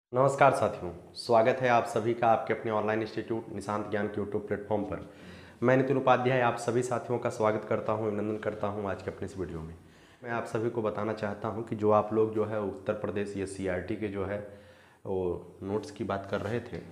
नमस्कार साथियों, स्वागत है आप सभी का आपके अपने ऑनलाइन इंस्टीट्यूट निशांत ज्ञान के यूट्यूब प्लेटफॉर्म पर। मैं नितिन उपाध्याय आप सभी साथियों का स्वागत करता हूं, अभिनंदन करता हूं आज के अपने इस वीडियो में। मैं आप सभी को बताना चाहता हूं कि जो आप लोग जो है उत्तर प्रदेश या सीआरटी के जो है वो नोट्स की बात कर रहे थे,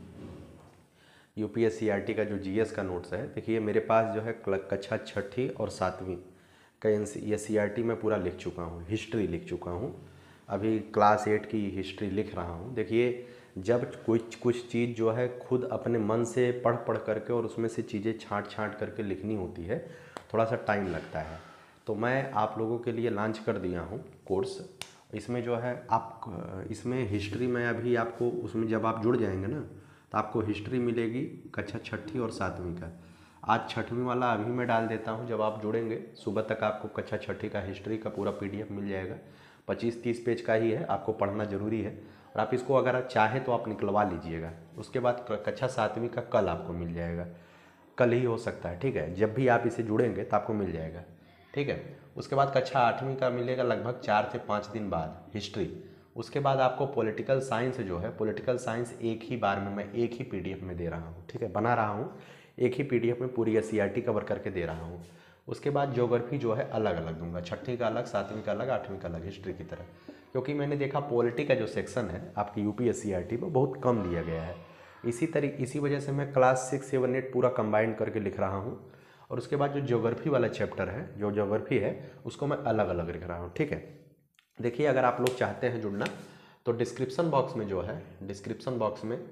यूपीएस सीआरटी का जो जीएस का नोट्स है, देखिए मेरे पास जो है कक्षा छठी और सातवीं का ये सीआरटी में पूरा लिख चुका हूँ, हिस्ट्री लिख चुका हूँ। अभी क्लास 8 की हिस्ट्री लिख रहा हूँ। देखिए जब कुछ चीज़ जो है खुद अपने मन से पढ़ पढ़ करके और उसमें से चीज़ें छाँट छाँट करके लिखनी होती है, थोड़ा सा टाइम लगता है। तो मैं आप लोगों के लिए लॉन्च कर दिया हूँ कोर्स। इसमें जो है आप इसमें हिस्ट्री में अभी आपको उसमें जब आप जुड़ जाएंगे ना, तो आपको हिस्ट्री मिलेगी कक्षा छठी और सातवीं का। आज छठवीं वाला अभी मैं डाल देता हूँ, जब आप जुड़ेंगे सुबह तक आपको कक्षा छठी का हिस्ट्री का पूरा पीडीएफ मिल जाएगा। 25-30 पेज का ही है, आपको पढ़ना ज़रूरी है और आप इसको अगर आप चाहें तो आप निकलवा लीजिएगा। उसके बाद कक्षा सातवीं का कल आपको मिल जाएगा, कल ही हो सकता है, ठीक है। जब भी आप इसे जुड़ेंगे तो आपको मिल जाएगा, ठीक है। उसके बाद कक्षा आठवीं का मिलेगा लगभग 4 से 5 दिन बाद हिस्ट्री। उसके बाद आपको पॉलिटिकल साइंस जो है, पॉलिटिकल साइंस एक ही बार में मैं एक ही पीडीएफ में दे रहा हूँ, ठीक है, बना रहा हूँ एक ही पीडीएफ में पूरी सीआरटी कवर करके दे रहा हूँ। उसके बाद ज्योग्राफी जो है अलग अलग दूंगा, छठी का अलग, सातवीं का अलग, आठवीं का अलग, हिस्ट्री की तरह। क्योंकि मैंने देखा पॉलिटी का जो सेक्शन है आपकी यूपीएस सीआरटी में बहुत कम दिया गया है। इसी वजह से मैं क्लास 6, 7, 8 पूरा कंबाइंड करके लिख रहा हूँ। और उसके बाद जो ज्योग्राफी वाला चैप्टर है, जो ज्योग्राफी है, उसको मैं अलग अलग लिख रहा हूँ, ठीक है। देखिए अगर आप लोग चाहते हैं जुड़ना तो डिस्क्रिप्शन बॉक्स में जो है, डिस्क्रिप्शन बॉक्स में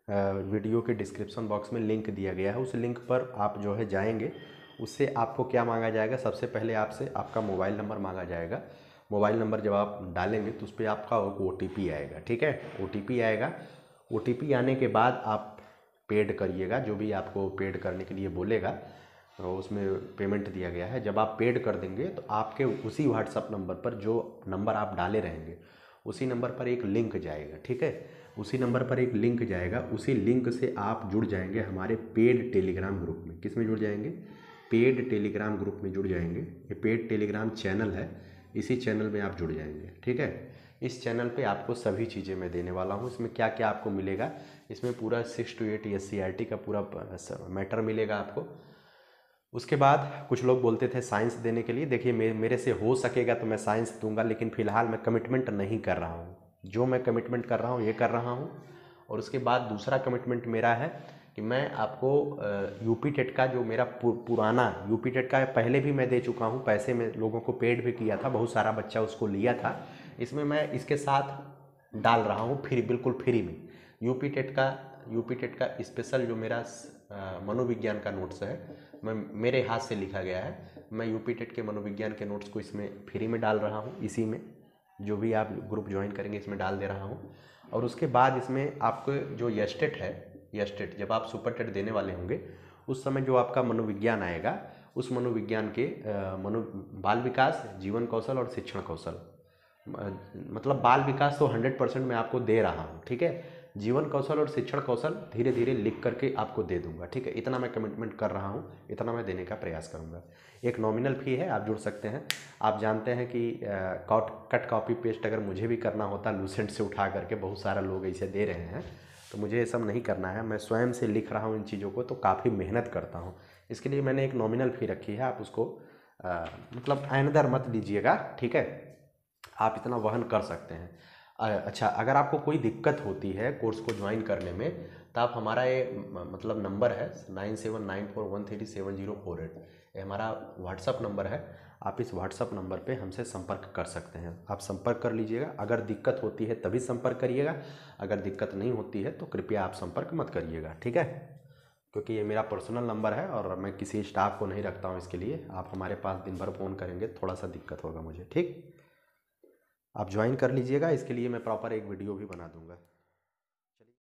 वीडियो के डिस्क्रिप्शन बॉक्स में लिंक दिया गया है। उस लिंक पर आप जो है जाएंगे, उससे आपको क्या मांगा जाएगा, सबसे पहले आपसे आपका मोबाइल नंबर मांगा जाएगा। मोबाइल नंबर जब आप डालेंगे तो उस पर आपका ओटीपी आएगा, ठीक है, ओटीपी आएगा। ओटीपी आने के बाद आप पेड करिएगा, जो भी आपको पेड करने के लिए बोलेगा उसमें पेमेंट दिया गया है। जब आप पेड कर देंगे तो आपके उसी व्हाट्सअप नंबर पर, जो नंबर आप डाले रहेंगे उसी नंबर पर एक लिंक जाएगा, ठीक है। उसी नंबर पर एक लिंक जाएगा, उसी लिंक से आप जुड़ जाएंगे हमारे पेड टेलीग्राम ग्रुप में। किस में जुड़ जाएंगे? पेड टेलीग्राम ग्रुप में जुड़ जाएंगे। ये पेड टेलीग्राम चैनल है, इसी चैनल में आप जुड़ जाएंगे, ठीक है। इस चैनल पे आपको सभी चीज़ें मैं देने वाला हूँ। इसमें क्या क्या आपको मिलेगा, इसमें पूरा 6 to 8 एससीईआरटी का पूरा मैटर मिलेगा आपको। उसके बाद कुछ लोग बोलते थे साइंस देने के लिए, देखिए मेरे से हो सकेगा तो मैं साइंस दूंगा, लेकिन फ़िलहाल मैं कमिटमेंट नहीं कर रहा हूँ। जो मैं कमिटमेंट कर रहा हूँ ये कर रहा हूँ। और उसके बाद दूसरा कमिटमेंट मेरा है कि मैं आपको यूपी टेट का जो मेरा पुराना यूपी टेट का पहले भी मैं दे चुका हूँ, पैसे में लोगों को पेड भी किया था, बहुत सारा बच्चा उसको लिया था। इसमें मैं इसके साथ डाल रहा हूँ बिल्कुल फ्री में यूपी टेट का स्पेशल जो मेरा मनोविज्ञान का नोट्स है, मैं मेरे हाथ से लिखा गया है। मैं यूपी टेट के मनोविज्ञान के नोट्स को इसमें फ्री में डाल रहा हूँ, इसी में जो भी आप ग्रुप ज्वाइन करेंगे इसमें डाल दे रहा हूँ। और उसके बाद इसमें आपको जो यस्टेट है, यस्टेट जब आप सुपर टेट देने वाले होंगे उस समय जो आपका मनोविज्ञान आएगा, उस मनोविज्ञान के बाल विकास, जीवन कौशल और शिक्षण कौशल, मतलब बाल विकास तो 100% मैं आपको दे रहा हूँ, ठीक है। जीवन कौशल और शिक्षण कौशल धीरे धीरे लिख करके आपको दे दूंगा, ठीक है। इतना मैं कमिटमेंट कर रहा हूँ, इतना मैं देने का प्रयास करूँगा। एक नॉमिनल फ़ी है, आप जुड़ सकते हैं। आप जानते हैं कि कट कॉपी पेस्ट अगर मुझे भी करना होता लूसेंट से उठा करके, बहुत सारा लोग ऐसे दे रहे हैं, तो मुझे ये सब नहीं करना है। मैं स्वयं से लिख रहा हूँ इन चीज़ों को, तो काफ़ी मेहनत करता हूँ। इसके लिए मैंने एक नॉमिनल फ़ी रखी है, आप उसको मतलब आइंदर मत लीजिएगा, ठीक है। आप इतना वहन कर सकते हैं। अच्छा, अगर आपको कोई दिक्कत होती है कोर्स को ज्वाइन करने में, तो आप हमारा ये मतलब नंबर है 9794137048, ये हमारा व्हाट्सअप नंबर है। आप इस व्हाट्सअप नंबर पे हमसे संपर्क कर सकते हैं। आप संपर्क कर लीजिएगा। अगर दिक्कत होती है तभी संपर्क करिएगा, अगर दिक्कत नहीं होती है तो कृपया आप संपर्क मत करिएगा, ठीक है। क्योंकि ये मेरा पर्सनल नंबर है और मैं किसी स्टाफ को नहीं रखता हूँ इसके लिए। आप हमारे पास दिन भर फ़ोन करेंगे, थोड़ा सा दिक्कत होगा मुझे, ठीक। आप ज्वाइन कर लीजिएगा, इसके लिए मैं प्रॉपर एक वीडियो भी बना दूंगा।